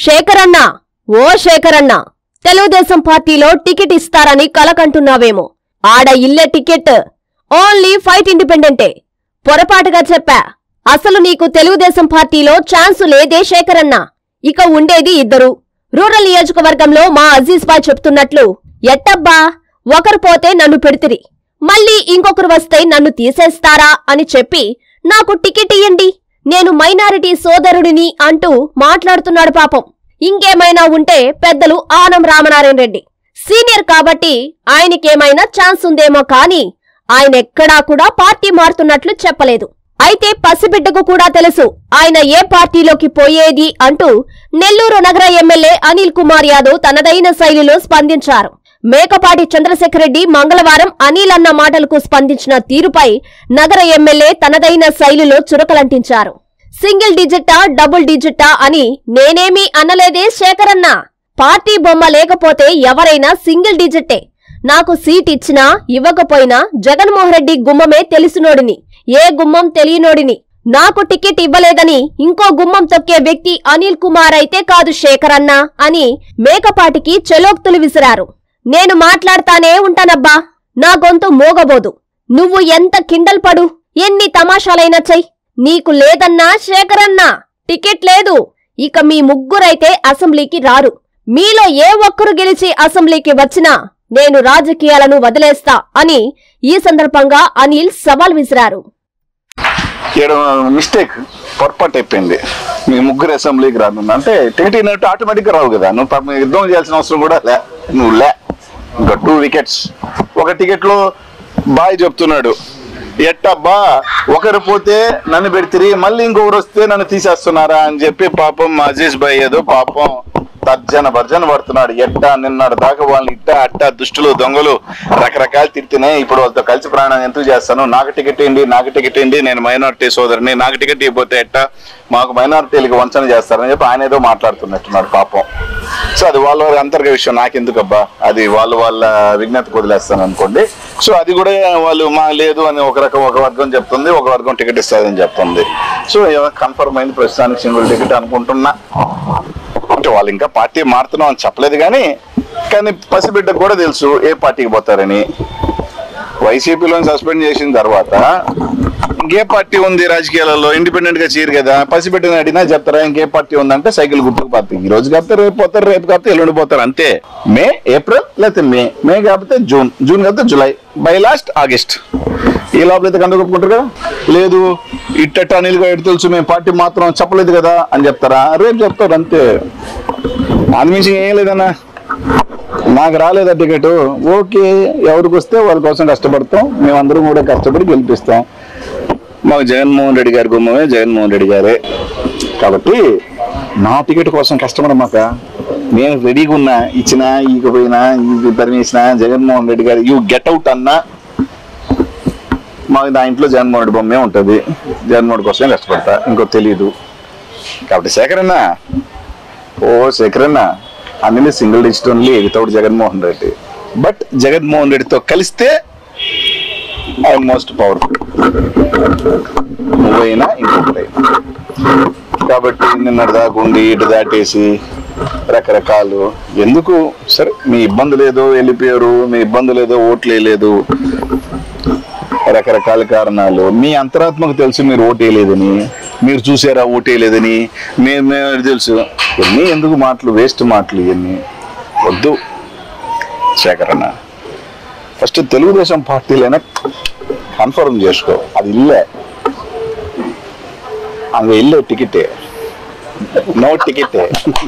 శేఖరన్న ఓ శేఖరన్న తెలుగుదేశం పార్టీలో టికెట్ ఇస్తారని కలకంటున్నావేమో. ఆడ ఇల్లే టికెట్, ఓన్లీ ఫైట్ ఇండిపెండెంటే. పొరపాటుగా చెప్పా. అసలు నీకు తెలుగుదేశం పార్టీలో ఛాన్సు లేదే శేఖరన్న. ఇక ఉండేది ఇద్దరు. రూరల్ నియోజకవర్గంలో మా అజీజ్ బాయ్ చెప్తున్నట్లు, ఎట్టబ్బా ఒకరు పోతే నన్ను పెడితిరి, మళ్ళీ ఇంకొకరు వస్తే నన్ను తీసేస్తారా అని చెప్పి నాకు టికెట్ ఇయ్యండి, నేను మైనారిటీ సోదరుడిని అంటూ మాట్లాడుతున్నాడు పాపం. ఇంకేమైనా ఉంటే పెద్దలు ఆనం రామనారాయణ రెడ్డి సీనియర్ కాబట్టి ఆయనకేమైనా ఛాన్స్ ఉందేమో కానీ ఆయనెక్కడా కూడా పార్టీ మారుతున్నట్లు చెప్పలేదు. అయితే పసిబిడ్డకు కూడా తెలుసు ఆయన ఏ పార్టీలోకి పోయేది అంటూ నెల్లూరు నగర ఎమ్మెల్యే అనిల్ కుమార్ యాదవ్ తనదైన శైలిలో స్పందించారు. మేకపాటి చంద్రశేఖర్ రెడ్డి మంగళవారం అనిల్ అన్న మాటలకు స్పందించిన తీరుపై నగర ఎమ్మెల్యే తనదైన శైలిలో చురకలంటించారు. సింగిల్ డిజిట్టా డబుల్ డిజిట్టా అని నేనేమీ అనలేదే శేఖరన్న. పార్టీ బొమ్మ లేకపోతే ఎవరైనా సింగిల్ డిజిట్టే. నాకు సీట్ ఇచ్చినా ఇవ్వకపోయినా జగన్మోహన్ రెడ్డి గుమ్మమే తెలిసినోడిని, ఏ గుమ్మం తెలియనోడిని. నాకు టికెట్ ఇవ్వలేదని ఇంకో గుమ్మం తొక్కే వ్యక్తి అనిల్ కుమార్ అయితే కాదు శేఖరన్న అని మేకపాటికి చెలోక్తులు విసిరారు. నేను మాట్లాడతానే ఉంటానబ్బా, నా గొంతు మోగబోదు. నువ్వు ఎంత కిండల్ పడు, ఎన్ని తమాషాలైనా చెయ్, నీకు లేదన్నా శేఖరన్న టికెట్ లేదు. ఇక మీ ముగ్గురైతే అసెంబ్లీకి రారు. మీలో ఏ ఒక్కరు గెలిచి అసెంబ్లీకి వచ్చినా నేను రాజకీయాలను వదిలేస్తా అని ఈ సందర్భంగా అనిల్ సవాల్ విసిరారు. మిస్టేక్, పొరపాటు అయిపోయింది. మీ ముగ్గురు అసెంబ్లీకి రాను అంటే టికెట్ అయినట్టు ఆటోమేటిక్ గా రావు కదా. నువ్వు యుద్ధం చేయాల్సిన అవసరం కూడా లే. నువ్వు లే, ఇంకా 2 వికెట్స్. ఒక టికెట్ లో బాయ్ చెప్తున్నాడు, ఎట్టబ్బా ఒకరు పోతే నన్ను పెడితిరి, మళ్ళీ ఇంకొకరు వస్తే నన్ను తీసేస్తున్నారా అని చెప్పి పాపం అజీజ్ బాయ్ ఏదో పాపం తర్జన భర్జన పడుతున్నాడు. ఎట్టా నిన్నటి దాకా వాళ్ళని ఇట్టా అట్టా దుష్టులు దొంగలు రకరకాలు తిడుతున్నాయి. ఇప్పుడు వాళ్ళతో కలిసి ప్రయాణం ఎందుకు చేస్తాను, నాకు టికెట్ ఏంటి, నాకు టికెట్ ఏంటి, నేను మైనారిటీ సోదరుని, నాకు టికెట్ ఇవ్వకపోతే ఎట్టా, మాకు మైనారిటీలకు వంచన చేస్తారని చెప్పి ఆయన ఏదో మాట్లాడుతున్నట్టున్నాడు పాపం. సో అది వాళ్ళ అంతర్గత విషయం, నాకెందుకబ్బా, అది వాళ్ళ విజ్ఞతకు వదిలేస్తాను అనుకోండి. సో అది కూడా వాళ్ళు మా లేదు అని ఒక వర్గం చెప్తుంది, ఒక వర్గం టికెట్ ఇస్తారని చెప్తుంది. సో కన్ఫర్మ్ అయింది ప్రస్తుతానికి సింగిల్ టికెట్ అనుకుంటున్నా. అంటే వాళ్ళు ఇంకా పార్టీ మారుతున్నాం అని చెప్పలేదు కానీ పసిబిడ్డకు కూడా తెలుసు ఏ పార్టీకి పోతారని. వైసీపీలో సస్పెండ్ చేసిన తర్వాత ఇంకే పార్టీ ఉంది రాజకీయాలలో, ఇండిపెండెంట్ గా చేయరు కదా. పసిబిడ్డని అడిగినా చెప్తారా ఇంకే పార్టీ ఉందంటే సైకిల్ గుర్తుకు పార్టీ. ఈ రోజు కాకపోతే రేపు పోతారు, రేపు కాకపోతే ఎల్లుండి పోతారు, అంతే. మే ఏప్రిల్ లేకపోతే మే కాకపోతే జూన్ కాకపోతే జూలై, బై లాస్ట్ ఆగస్ట్. ఈ లోపల అయితే కండ కొట్టుకుంటారు కదా. లేదు ఇట్టట్ట అనిల్గా ఎటు తెలుసు మేము పార్టీ మాత్రం చెప్పలేదు కదా అని చెప్తారా, రేపు చెప్తారు, అంతే. అనిమించి ఏం లేదన్నా, నాకు రాలేదా టికెట్, ఓకే, ఎవరికి వస్తే వాళ్ళ కోసం కష్టపడతాం, మేమందరం కూడా కష్టపడి గెలిపిస్తాం. మాకు జగన్మోహన్ రెడ్డి గారి గుమ్మమే జగన్మోహన్ రెడ్డి గారే కాబట్టి నా టికెట్ కోసం కష్టపడమాక. నేను రెడీగా ఉన్నా, ఇచ్చినా ఈకపోయినా పరిమేసినా జగన్మోహన్ రెడ్డి గారు యూ గెట్ అవుట్ అన్నా మాకు నా ఇంట్లో జగన్మోహన్ రెడ్డి బొమ్మే ఉంటుంది, జగన్మోహన్ కోసమే కష్టపడతా, ఇంకో తెలీదు. కాబట్టి శేఖరన్న అన్ని single digit only without Jaganmohan Reddy. But Jaganmohan రెడ్డితో కలిస్తే ఆల్మోస్ట్ పవర్ఫుల్, నువ్వైనా ఇంకొకటైనా. కాబట్టి నిన్నటి దాకా ఉండి ఇటు దాటేసి రకరకాలు ఎందుకు, సరే మీ ఇబ్బందులు ఏదో వెళ్ళిపోయారు, మీ ఇబ్బందులు ఏదో ఓట్లు వేయలేదు, రకరకాల కారణాలు. మీ అంతరాత్మకు తెలుసు మీరు ఓటు వేయలేదని, మీరు చూసారా ఓటు వేయలేదని, మేము తెలుసు. ఇవన్నీ ఎందుకు మాటలు, వేస్ట్ మాటలు, ఇవన్నీ వద్దు శేఖరన్న. ఫస్ట్ తెలుగుదేశం పార్టీలైనా కన్ఫర్మ్ చేసుకో, అది ఇల్లే, అంగ ఇల్లే టికెటే, నో టికెటే,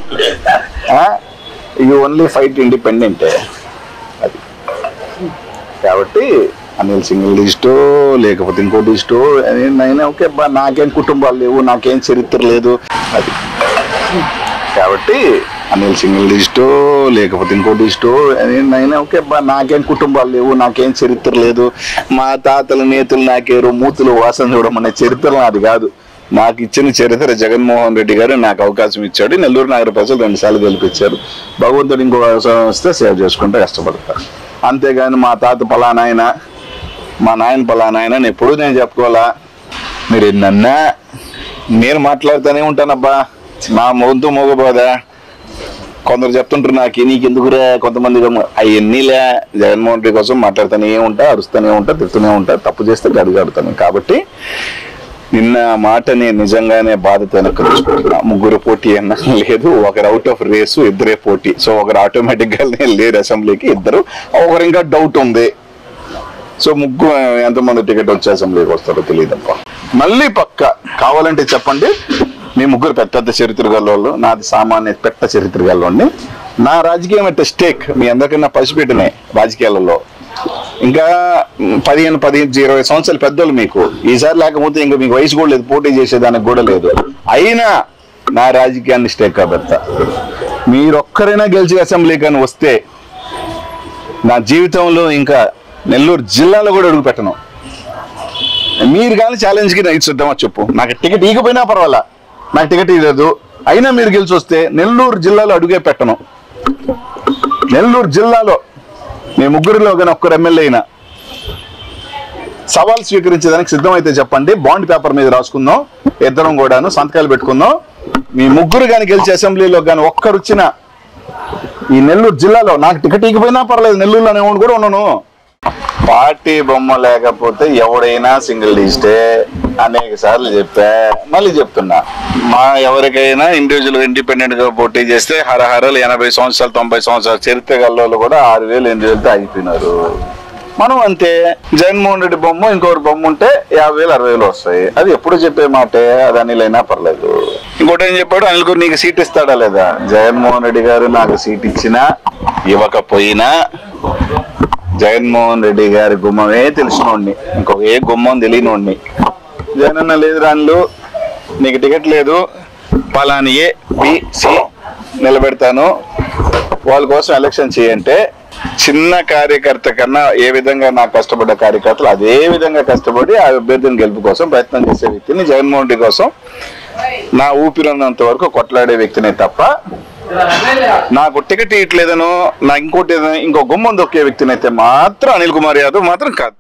యూ ఓన్లీ ఫైట్ ఇండిపెండెంటే. అది కాబట్టి అనిల్ సింగిల్ డిజిటో లేకపోతే ఇంకో డిజిటో అయినా ఓకే బా, నాకేం కుటుంబాలు లేవు, నాకేం చరిత్ర లేదు. అది కాబట్టి అనిల్ సింగిల్ డిజిటో లేకపోతే ఇంకో డిజిటో అయినా ఓకే బా, నాకేం కుటుంబాలు లేవు, నాకేం చరిత్ర లేదు, మా తాతలు నేతలు నాకేరు మూతులు వాసన చూడమనే చరిత్ర నాది కాదు. నాకు ఇచ్చిన చరిత్ర జగన్మోహన్ రెడ్డి గారు నాకు అవకాశం ఇచ్చాడు. నెల్లూరు నగర ప్రజలు 2 సార్లు గెలిపించారు. భగవంతుడు ఇంకో అవసరం వస్తే సేవ్ చేసుకుంటే కష్టపడతారు. అంతేగాని మా తాత పలానాయన, మా నాయన పలానాయన ఎప్పుడూ నేను చెప్పుకోవాలా. మీరు ఎన్నన్నా నేను మాట్లాడుతూనే ఉంటానబ్బా, నా మొంతు మోగబోదా. కొందరు చెప్తుంటారు నాకు నీకు ఎందుకురా కొంతమంది అవన్నీలే జగన్మోహన్ రెడ్డి కోసం మాట్లాడుతూనే ఉంటా, అరుస్తూనే ఉంటా, తిడుతూనే ఉంటా, తప్పు చేస్తే గడుగాడుతాను. కాబట్టి నిన్న మాటని నిజంగానే బాధతో తీసుకుంటున్నా. ముగ్గురు పోటీ అన్న లేదు, ఒకరు అవుట్ ఆఫ్ రేసు, ఇద్దరే పోటీ. సో ఒకరు ఆటోమేటిక్ గానే లేరు అసెంబ్లీకి, ఇద్దరు ఒకరు ఇంకా డౌట్ ఉంది. సో ముగ్గురు ఎంతమంది టికెట్ వచ్చే అసెంబ్లీకి వస్తారో తెలియదప్ప. మళ్ళీ పక్క కావాలంటే చెప్పండి, మీ ముగ్గురు పెద్ద చరిత్ర గల్లోళ్ళు, నాది సామాన్య పెట్ట చరిత్ర గల్లోండి. నా రాజకీయం అంటే స్టేక్ మీ అందరికన్నా పసిపెట్టినాయి రాజకీయాలలో. ఇంకా 15, 20 సంవత్సరాలు పెద్దోళ్ళు మీకు. ఈసారి లేకపోతే ఇంకా మీకు వయసు కూడా లేదు, పోటీ చేసేదానికి కూడా లేదు. అయినా నా రాజకీయాన్ని స్టేక్ పెడతా. మీరొక్కరైనా గెలిచి అసెంబ్లీ కానీ వస్తే నా జీవితంలో ఇంకా నెల్లూరు జిల్లాలో కూడా అడుగు పెట్టను. మీరు కానీ ఛాలెంజ్కి నైట్ సిద్ధమా చెప్పు. నాకు టికెట్ ఇకపోయినా పర్వాలా, నాకు టికెట్ ఇవ్వలేదు, అయినా మీరు గెలిచి వస్తే నెల్లూరు జిల్లాలో అడుగే పెట్టను. నెల్లూరు జిల్లాలో మీ ముగ్గురిలో కానీ ఒక్కరు ఎమ్మెల్యే అయినా సవాల్ స్వీకరించేదానికి సిద్ధమైతే చెప్పండి. బాండ్ పేపర్ మీద రాసుకుందాం, ఇద్దరం కూడాను సంతకాలు పెట్టుకుందాం. మీ ముగ్గురు కానీ గెలిచి అసెంబ్లీలో కానీ ఒక్కరు వచ్చిన ఈ నెల్లూరు జిల్లాలో, నాకు టికెట్ ఇకపోయినా పర్లేదు, నెల్లూరులోనే కూడా ఉన్నాను. పార్టీ బొమ్మ లేకపోతే ఎవడైనా సింగిల్ డిజిటే అనేక సార్లు చెప్పా, మళ్ళీ చెప్తున్నా. మా ఎవరికైనా ఇండివిజువల్ ఇండిపెండెంట్ గా పోటీ చేస్తే హరహరలు 80 సంవత్సరాలు 90 సంవత్సరాలు చరిత్ర గల్లోళ్ళు కూడా 6,000 8,000తో ఆగిపోయినారు. మనం అంతే. జగన్మోహన్ రెడ్డి బొమ్మ ఇంకొకటి బొమ్మ ఉంటే 50,000 60,000 వస్తాయి. అది ఎప్పుడు చెప్పే మాటే, అది అనిలైనా పర్లేదు. ఇంకోటి ఏం చెప్పాడు, అనిల్ గారు నీకు సీట్ ఇస్తాడా లేదా? జగన్మోహన్ రెడ్డి గారు నాకు సీట్ ఇచ్చినా ఇవ్వకపోయినా జగన్మోహన్ రెడ్డి గారి గుమ్మమే తెలిసినోడిని, ఇంకొక ఏ గుమ్మం తెలియనోడిని. జగనన్న లేదు రాన్లు, నీకు టికెట్ లేదు, పలాని ఏ బి సి నిలబెడతాను, వాళ్ళ కోసం ఎలక్షన్ చేయంటే చిన్న కార్యకర్త కన్నా ఏ విధంగా నాకు కష్టపడ్డ కార్యకర్తలు అదే విధంగా కష్టపడి ఆ అభ్యర్థిని గెలుపు కోసం ప్రయత్నం చేసే వ్యక్తిని, జగన్మోహన్ రెడ్డి కోసం నా ఊపిరినంత వరకు కొట్లాడే వ్యక్తినే తప్ప నాకు టికెట్ ఇట్లేదనో నా ఇంకోటి ఇంకో గుమ్మం దొక్కే వ్యక్తినైతే మాత్రం అనిల్ కుమార్ యాదవ్ మాత్రం కాదు.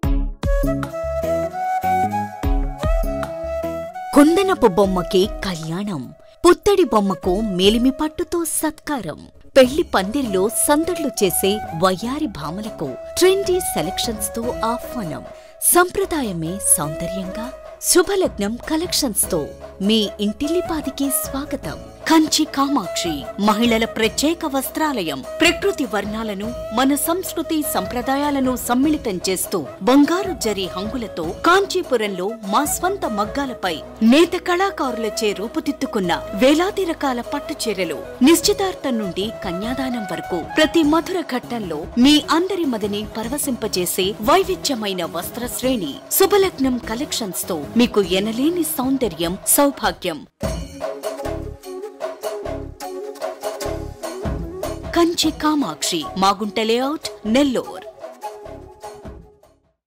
కుందనపు బొమ్మకి కళ్యాణం, పుత్తడి బొమ్మకు మేలిమి పట్టుతో సత్కారం, పెళ్లి పందిర్లో సందడ్లు చేసే వయ్యారి భామలకు ట్రెండీ సెలక్షన్స్ తో ఆహ్వానం. సంప్రదాయమే సౌందర్యంగా శుభలగ్నం కలెక్షన్స్ తో మీ ఇంటిల్లిపాదికి స్వాగతం. కంచి కామాక్షి మహిళల ప్రత్యేక వస్త్రాలయం. ప్రకృతి వర్ణాలను మన సంస్కృతి సంప్రదాయాలను సమ్మిళితం చేస్తూ బంగారు జరి హంగులతో కాంచీపురంలో మా స్వంత మగ్గాలపై నేత కళాకారులచే రూపుదిద్దుకున్న వేలాది రకాల పట్టు చీరలు. నిశ్చితార్థం నుండి కన్యాదానం వరకు ప్రతి మధుర ఘట్టంలో మీ అందరి మదిని పరవశింపజేసే వైవిధ్యమైన వస్త్ర శ్రేణి. శుభలగ్నం కలెక్షన్స్ తో మీకు ఎనలేని సౌందర్యం సౌభాగ్యం. కంచి కామాక్షి, మాగుంట లేఅవుట్, నెల్లూరు.